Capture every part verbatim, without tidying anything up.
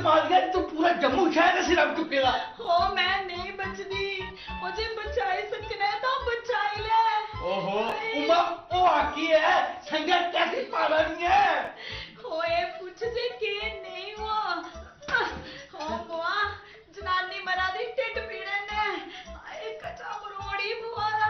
मारिया तू पूरा जम्मू शहर सिर अब चुकेगा। ओ मैं नहीं बचदी, मुझे बचाई सकना है तो बचाई ले। ओहो उमा ओ आकी है संगा कैसे पाला नहीं है। ओए पूछ जे के नहीं हुआ। ओ बुआ जनानी मरा दी टिड पीड़े ने आए कचा मरोड़ी बुआ।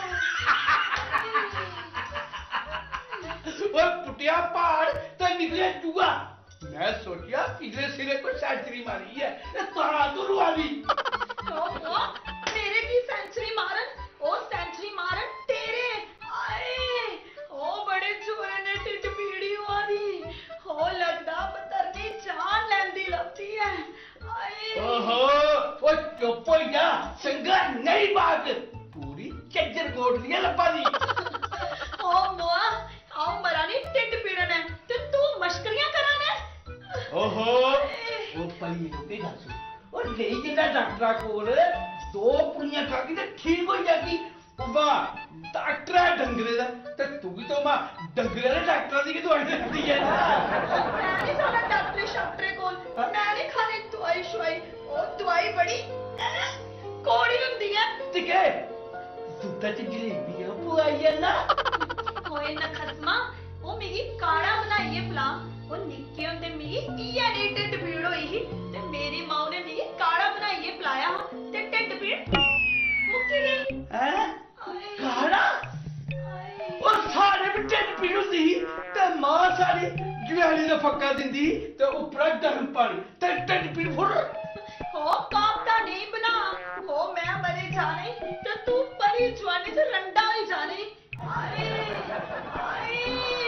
ओए पुटिया पहाड़ तो निकले चूहा। मैं सोचिया पिछले सिरे को सेंचुरी मारी है तारा तो रुआ दी। ओ बुआ मेरे की सेंचुरी मारन, ओ सेंचुरी मारन तेरे आए। ओ बड़े जोरे ने टिड पीड़ी हुआ दी। हो लगदा बतरनी जान लेंदी लगती है आए। ओहो ओ चुप हो जा संगा नहीं बात पूरी चज्जर गोट दिया लपा दी। ओ बुआ आओ मरानी टिड पीड़न है ते तू मश्करियां कराने। ओहो वो पली रोके गासू और ले जिना डॉक्टरा कोल दो पुड़ियां खा के ते ठीक हो जागी। उबा डॉक्टर है डंगरे दा ते तू भी तो मां डंगरे दे डॉक्टर दी की दवाई देती है ना। मैं नहीं जाना डॉक्टर शाक्टर कोल, मैं नहीं खाने दवाई शवाई। ओ दवाई बड़ी कोड़ी हुंदी है। ठीक है दूधा च जलेबियां पुआई है ना। होए न खसमा ओ मिगी काड़ा बनाइए पिला। ओ निक्के होंदे मिगी इयै नी टिड पीड़ होई ही ते मेरी मां ने मिगी काड़ा बनाइए पिलाया हा ते टिड पीड़ मुक्की गई। हैं काड़ा और सारे भी टिड पीड़ हुंदी ते मां सारी जवैली दा फक्का दिंदी ते ऊपर गर्म पानी ते टिड पीड़ फुर। हो कापता नहीं बना हो मैं मरे जाने ते तू परी जवानी से रंडा ही जाने। आए आए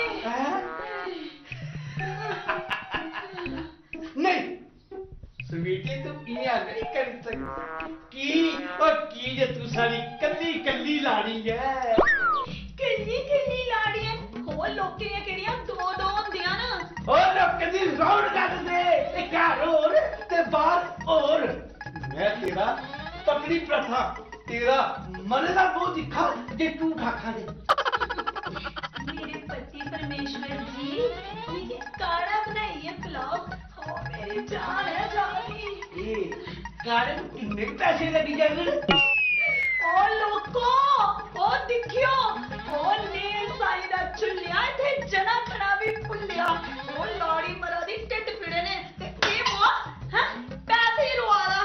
नहीं स्वीटी तुम इया नहीं कर सकती की और की जे तू सारी कल्ली कल्ली लाड़ी है। कल्ली कल्ली लाड़ी है हो लोके ये केड़ियां दो दो हुंदियां ना। और लोग कदी राउंड कर दे एक घर और ते बाहर और मैं तेरा पकड़ी प्रथा तेरा मन दा मुंह दिखा जे तू खा खा दे। मेरे पति परमेश्वर जी मुझे काढ़ा बनाइए पिलाओ। हो मेरी जान है जानी। ए काढ़े में कितने पैसे लगी जाने। ओ लोको ओ दिखियो ओ नेल साई दा चुल्लिया थे जना खड़ा भी पुल्लिया। ओ लाड़ी मरा दी टिड पीड़े ने ते के बुआ हैं पैसे ही रुआला।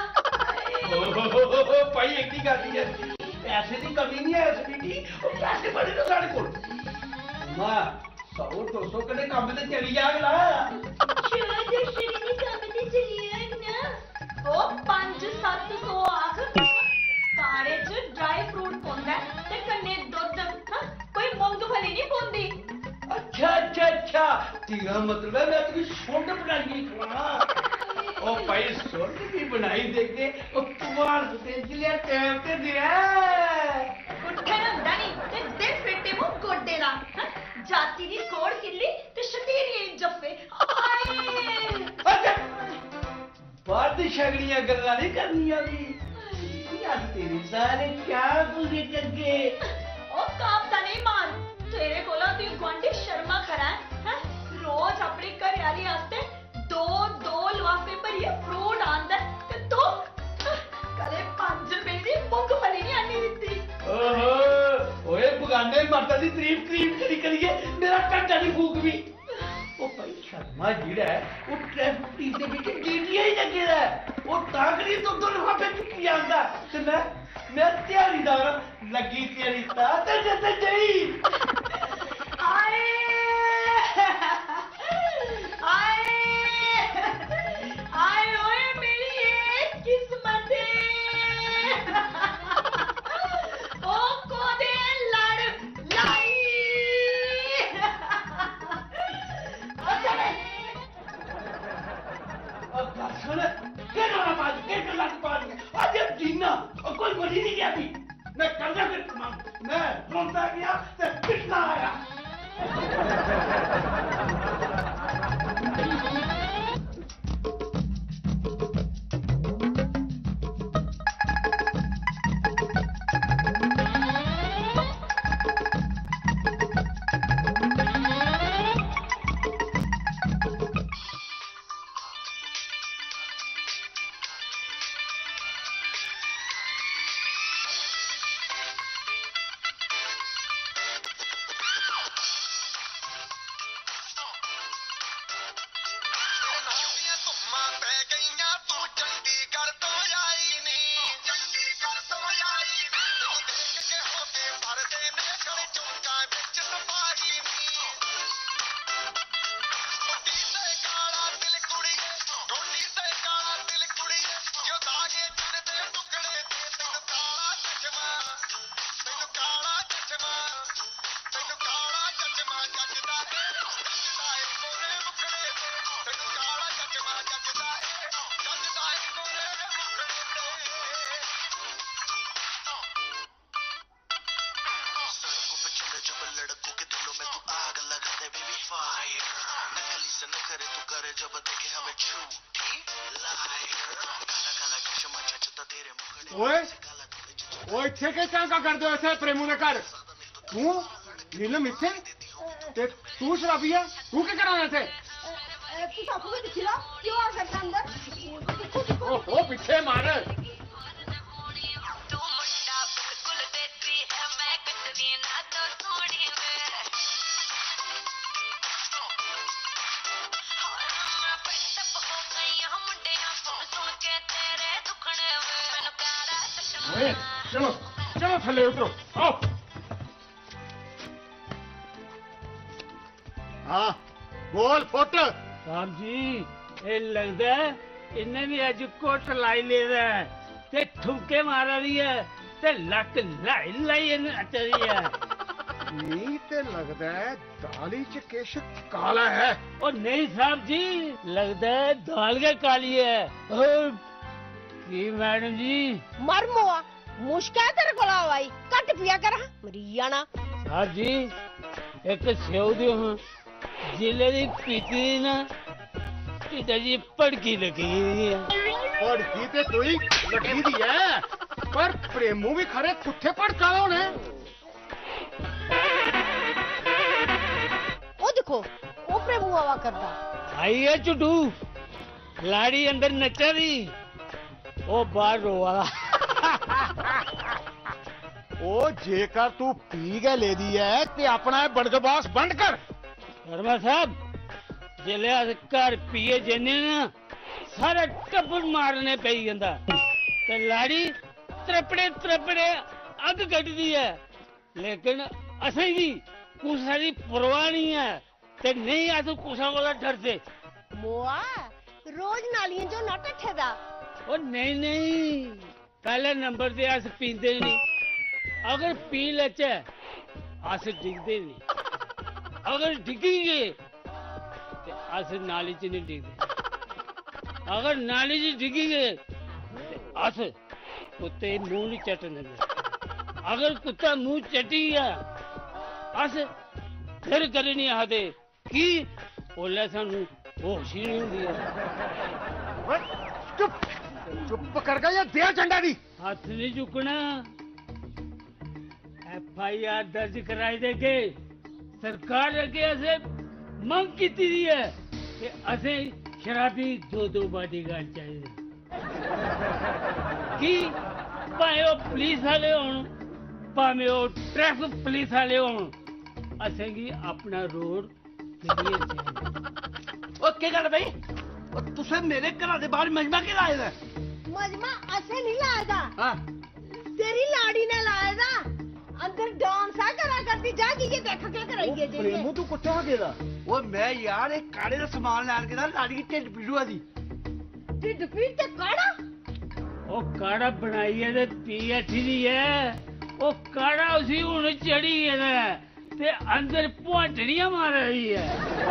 ओहो भाई एक ही गल है पैसे की कमी नहीं है स्वीटी और पैसे बड़े तो साढ़े कोल मां सौ दो सौ कने काम ते चली जागला। शायद श्री काम ते चली आग ना। ओ पांच सत्त सौ आख काड़े च ड्राई फ्रूट पोंदा ते कन्ने दुध हां कोई मूंगफली नहीं पोंदी। अच्छा अच्छा अच्छा तेरा मतलब है मैं तुम्हें सोड बनाई खिलाना। ओ भाई सोड भी बनाई देके ओ तुम्हार से जिले टाइम ते दिया उठे हुंदा नहीं ते दे फिटे मु गोडे दा जाती दी कोड़ किल्ली ते शतीरी जफ्फे आए। अच्छा बात शगड़ियां गल्ला नहीं करनियां दी यार तेरे सारे क्या पूरे करके। ओ कापता नहीं मार तेरे कोला ती गुआंढी शर्मा खरा है हैं रोज अपनी घरयाली वास्ते दो दो लिफाफे भरिए फ्रूट आंदा ते तू कदे पांच रुपए दी मूंगफली नहीं आनी दित्ती। ओहो ओए बुगाने मरदा दी तारीफ करीब करी करिए मेरा घंटा नहीं फूक भी। ओ भाई शर्मा जिहड़ा है वो ट्रैफिक दे विच ड्यूटियां ही लगे दा वो ताकड़ी तो दो लिफाफे चुकी आंदा ते मैं मैं त्यारीदार लगी तेरी ता ते जते जई। आए आए आए ओए मेरी एक किस्मत ओ कोदे लड़ लाई। अब सुन के ना बात के ना बात आज जीना और कोई बोली नहीं गया भी मैं करना फिर मैं रोता गया ते पिटना ओए ओए इत्थे के चांका कर दो ऐसे प्रेमू ने कर तू नीलम इत्थे ते तू शराबी है तू क्या कराना थे तू साफ में दिखी ला क्यों आ सकता अंदर ओ ओ पीछे मार चलो चलो थले उतरो आओ हाँ बोल फुट साहब जी ये लगता है इन्हें भी अज कोट लाई ले रहा है ते ठुमके मारा रही है ते लक लाई लाई नच रही है नहीं ते लगता है दाली च किश काला है और नहीं साहब जी लगता है दाल के काली है और की मैडम जी मर मोआ मुश्किल तेरे को आई कट पिया कर मरी जाना साहब जी एक सेव दियो हां जिले दी पीती ना पिता जी पड़की लगी है पड़की ते तू ही लगी दी है पर प्रेमू भी खरे कुत्थे पड़का होने ओ देखो ओ प्रेमू आवा करदा आई है चुटू लाड़ी अंदर नचा रही ओ बाहर रोवा ओ जेकर तू पी के ले दी है ते अपना बड़गबास बंद कर शर्मा साहब जिले अस घर पिए जन्ने ना सारा टब्बर मारने पे जंदा ते लाड़ी त्रपड़े त्रपड़े अग कटदी है लेकिन असें भी कुसा दी परवाह नहीं है ते नहीं अस कुसा कोला डरदे मोआ रोज नालियां जो ना ठेदा ओ नहीं नहीं पहले नंबर ते अस पींदे नहीं अगर पी लेचे अस डिगदे नहीं अगर डिगी गए ते अस नाली च नहीं डिगदे अगर नाली च डिगी गए ते अस कुत्ते मुंह नहीं चटन देंगे अगर कुत्ता मुंह चटी गया अस फिर करी नहीं आखदे की ओले सानू होश ही नहीं हुंदी है चुप चुप कर गया या दे झंडा दी हाथ नहीं चुकना एफ आई आर दर्ज कराई देगे सरकार अगे असे मंग की है कि असे शराबी दो दो बॉडीगार्ड चाहिए कि भावे वो पुलिस वाले होन भावे वो ट्रैफिक पुलिस वाले होन असे की अपना रोड क्लियर चाहिए ओ क्या कर भाई ओ तुसे मेरे घर दे बाहर मजमा के लाए दा मजमा असे नहीं लाएगा हां तेरी लाड़ी ने लाएगा अंदर डांस आ करा करती जा की ये देख क्या कराइए जी प्रेमू तू कुत्ते गेदा वो मैं यार एक काड़े का सामान लैन के लाड़ी की ढिड पीड़ुआ दी ढिड पीड़ ते काड़ा ओ काड़ा बनाई है ते पी अच्छी दी है ओ काड़ा उसी हुन चढ़ी है ना ते अंदर पुआटड़ियां मार रही है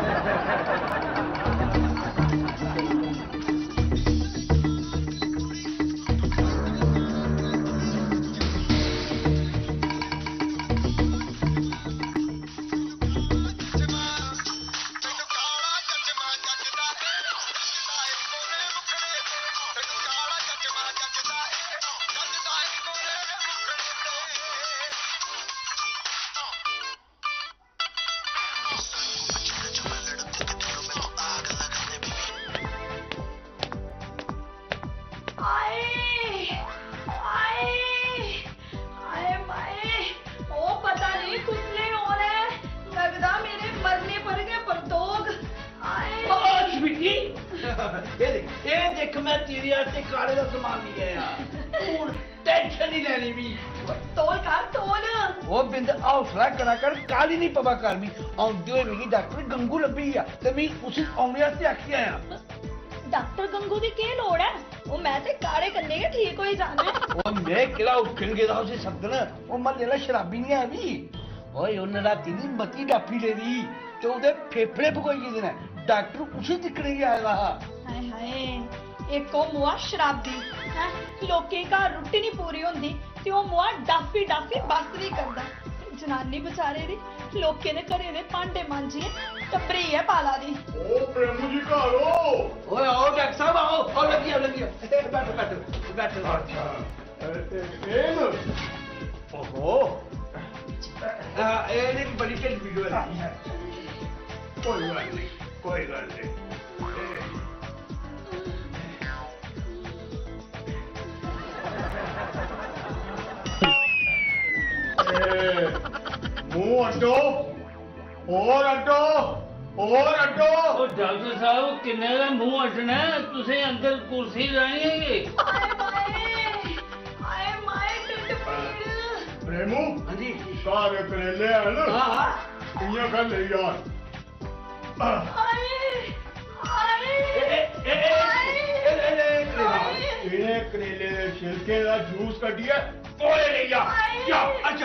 हौसला करा कर काली नहीं पवा कर मी आउंदे होए मिगी डॉक्टर गंगू लब्भी आ ते मैं उसी औने वास्ते आखी आया डॉक्टर गंगू दी के लोड़ है ओ मैं ते काले कन्ने के ठीक होई जाने ओ मैं केड़ा उठन गेदा उसे शब्द ना ओ मैं लेला शराबी नहीं है भी ओए उन्हें राती दी मती डाफी ले दी तो उधर फेफड़े भगोई गए ने डॉक्टर उसे दिखने ही आएगा। हाय हाय एक ओ मुआ शराबी है लोके घर रुट्टी नहीं पूरी होंदी ते ओ मुआ डाफी डाफी बस नहीं करदा जनानी बेचारे दी लोके ने घरे दे भांडे मांजिए टब्बरी है पाला दी। ओ प्रेमू जी घर हो। ओए आओ डॉक्टर साहब आओ आओ लगी आओ लगी बैठो बैठो बैठो। अच्छा प्रेम ओहो ये एक बड़ी टेल वीडियो है। कोई गल नहीं कोई गल नहीं। मुंह अड्डो और अड्डो और अड्डो। ओ डॉक्टर साहब किन्ने दा मुंह अड्डना तुसे अंदर कुर्सी लानी है। हाय माए हाय माए टिड्ड पीड़। प्रेमू हां जी सारे करेले हैं ना। हां हां इयां कर ले यार। हाय हाय इन्हें करेले दे छिलके दा जूस कड्डिए कोले ले जा जा। अच्छा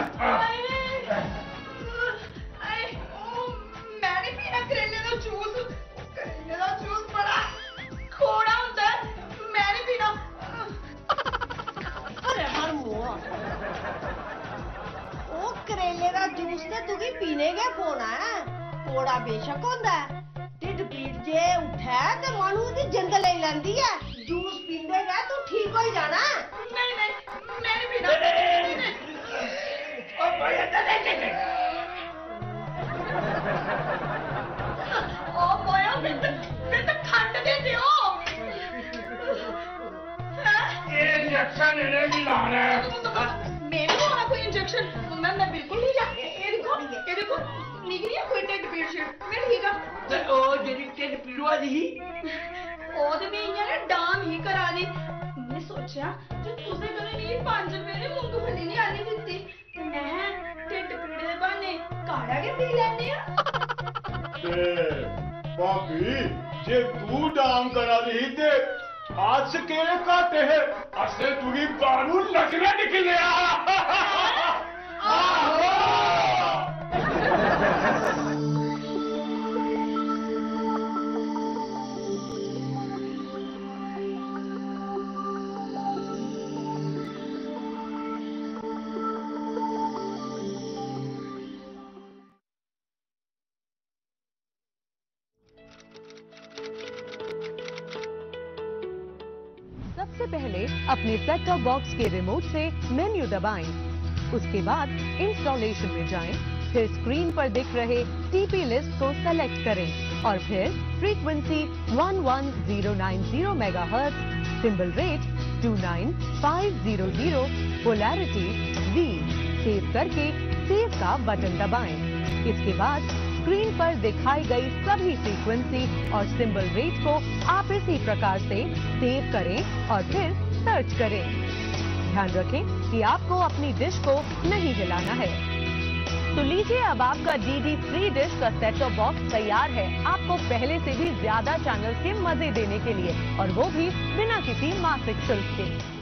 मैं नहीं पीना करेले का जूस करेले का जूस बड़ा खोड़ा होता है मैं नहीं पीना। अरे हर मुआ ओ करेले दा जूस ते तुगी पीने गै पौना है कोड़ा बेशक होंदा है ढिड पीड़ जे उठे ते मानू दी जिंद ले लैंदी है जूस पींदे गै तू ठीक हो जाना। नहीं नहीं मैं नहीं पीना। ओ भाई अंदर ले ले ओ बोया मैं तो मैं तो खंड दे दियो। ये इंजेक्शन इन्हें भी लाना है। मैं भी होना कोई इंजेक्शन मैं मैं बिल्कुल नहीं जा ये देखो ये देखो निकली है कोई टेड पीड़ से मैं ठीक है। ते ओ जेडी टेड पीड़वा दी ओ ते मैं इयां ना डाम ही करा दी मैं सोचा कि तुसे कदे नहीं पांच रुपए ने मूंगफली नहीं आनी दित्ती ते मैं टेड पीड़ दे बहाने काढ़ा के पी लैने आ। भाभी जे तू डाम करा दी ते आज के काटे है असे तुगी बारू लगना निकले। सबसे पहले अपने सेट टॉप बॉक्स के रिमोट से मेन्यू दबाएं। उसके बाद इंस्टॉलेशन में जाएं, फिर स्क्रीन पर दिख रहे टीपी लिस्ट को सेलेक्ट करें और फिर फ्रीक्वेंसी ग्यारह हज़ार नब्बे megahertz, symbol rate two nine five zero zero, polarity V save करके सेव का बटन दबाएं। इसके बाद स्क्रीन पर दिखाई गई सभी फ्रीक्वेंसी और सिंबल रेट को आप इसी प्रकार से सेव करें और फिर सर्च करें। ध्यान रखें कि आपको अपनी डिश को नहीं हिलाना है। तो लीजिए अब आपका डीडी फ्री डिश का सेट टॉप बॉक्स तैयार है आपको पहले से भी ज्यादा चैनल्स के मजे देने के लिए और वो भी बिना किसी मासिक शुल्क के।